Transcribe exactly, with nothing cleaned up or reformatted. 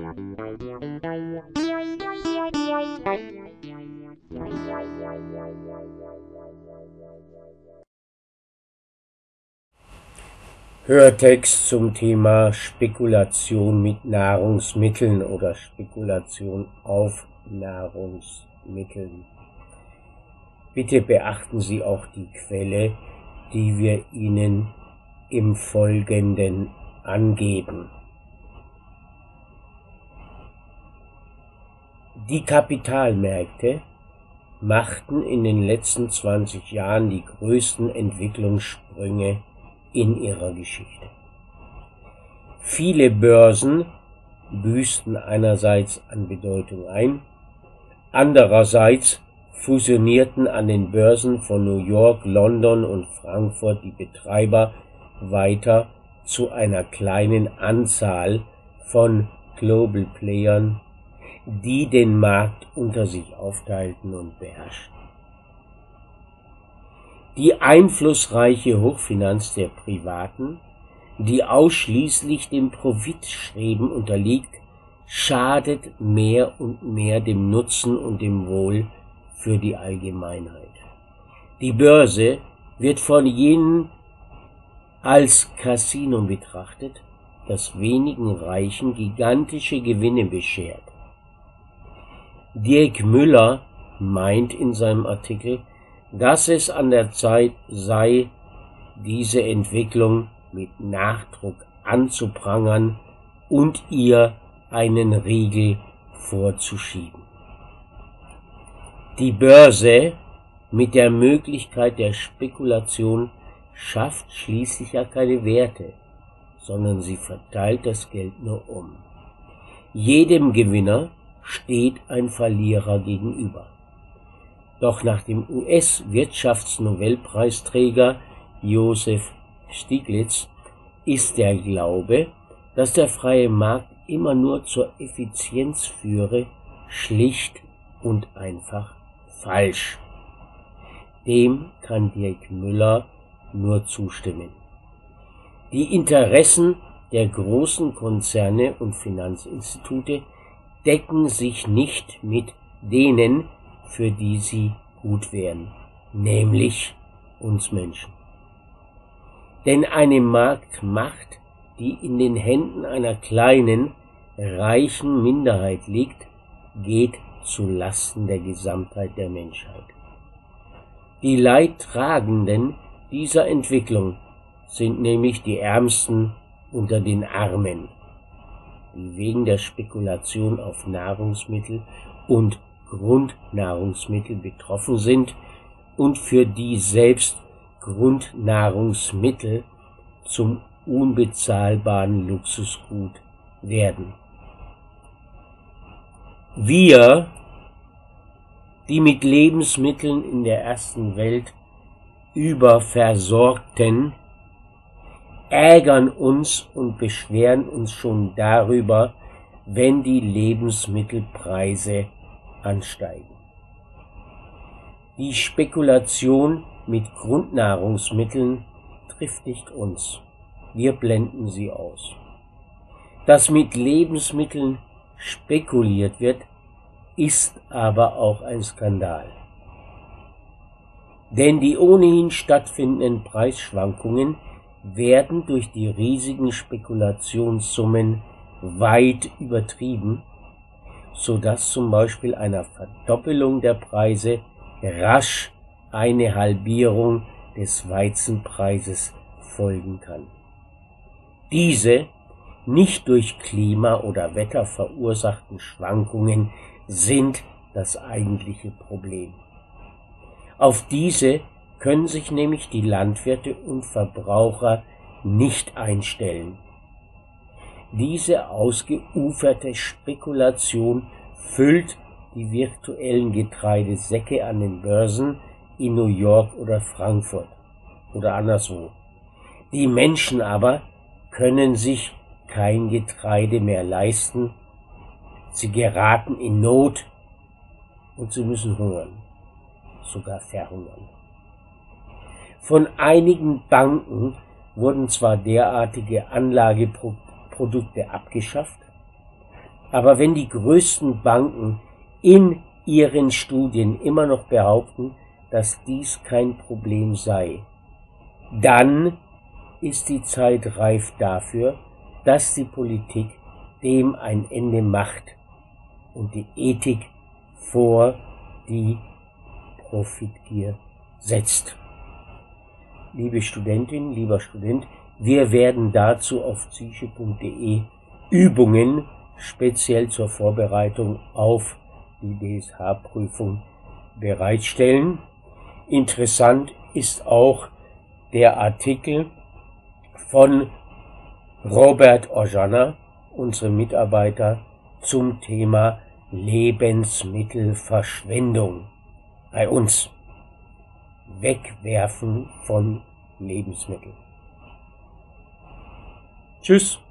Hörtext zum Thema Spekulation mit Nahrungsmitteln oder Spekulation auf Nahrungsmitteln. Bitte beachten Sie auch die Quelle, die wir Ihnen im Folgenden angeben. Die Kapitalmärkte machten in den letzten zwanzig Jahren die größten Entwicklungssprünge in ihrer Geschichte. Viele Börsen büßten einerseits an Bedeutung ein, andererseits fusionierten an den Börsen von New York, London und Frankfurt die Betreiber weiter zu einer kleinen Anzahl von Global Playern, die den Markt unter sich aufteilten und beherrschten. Die einflussreiche Hochfinanz der Privaten, die ausschließlich dem Profitstreben unterliegt, schadet mehr und mehr dem Nutzen und dem Wohl für die Allgemeinheit. Die Börse wird von jenen als Casino betrachtet, das wenigen Reichen gigantische Gewinne beschert. Dirk Müller meint in seinem Artikel, dass es an der Zeit sei, diese Entwicklung mit Nachdruck anzuprangern und ihr einen Riegel vorzuschieben. Die Börse mit der Möglichkeit der Spekulation schafft schließlich ja keine Werte, sondern sie verteilt das Geld nur um. Jedem Gewinner steht ein Verlierer gegenüber. Doch nach dem U S-Wirtschaftsnobelpreisträger Joseph Stiglitz ist der Glaube, dass der freie Markt immer nur zur Effizienz führe, schlicht und einfach falsch. Dem kann Dirk Müller nur zustimmen. Die Interessen der großen Konzerne und Finanzinstitute decken sich nicht mit denen, für die sie gut wären, nämlich uns Menschen. Denn eine Marktmacht, die in den Händen einer kleinen, reichen Minderheit liegt, geht zu Lasten der Gesamtheit der Menschheit. Die Leidtragenden dieser Entwicklung sind nämlich die Ärmsten unter den Armen, die wegen der Spekulation auf Nahrungsmittel und Grundnahrungsmittel betroffen sind und für die selbst Grundnahrungsmittel zum unbezahlbaren Luxusgut werden. Wir, die mit Lebensmitteln in der ersten Welt überversorgten, ärgern uns und beschweren uns schon darüber, wenn die Lebensmittelpreise ansteigen. Die Spekulation mit Grundnahrungsmitteln trifft nicht uns. Wir blenden sie aus. Dass mit Lebensmitteln spekuliert wird, ist aber auch ein Skandal. Denn die ohnehin stattfindenden Preisschwankungen werden durch die riesigen Spekulationssummen weit übertrieben, so dass zum Beispiel einer Verdoppelung der Preise rasch eine Halbierung des Weizenpreises folgen kann. Diese nicht durch Klima- oder Wetter verursachten Schwankungen sind das eigentliche Problem. Auf diese können sich nämlich die Landwirte und Verbraucher nicht einstellen. Diese ausgeuferte Spekulation füllt die virtuellen Getreidesäcke an den Börsen in New York oder Frankfurt oder anderswo. Die Menschen aber können sich kein Getreide mehr leisten, sie geraten in Not und sie müssen hungern, sogar verhungern. Von einigen Banken wurden zwar derartige Anlageprodukte abgeschafft, Aber wenn die größten Banken in ihren Studien immer noch behaupten, dass dies kein Problem sei, dann ist die Zeit reif dafür, dass die Politik dem ein Ende macht und die Ethik vor die Profitgier setzt. Liebe Studentin, lieber Student, wir werden dazu auf psyche punkt de Übungen speziell zur Vorbereitung auf die D S H-Prüfung bereitstellen. Interessant ist auch der Artikel von Robert Orjana, unserem Mitarbeiter, zum Thema Lebensmittelverschwendung bei uns. Wegwerfen von Lebensmitteln. Tschüss.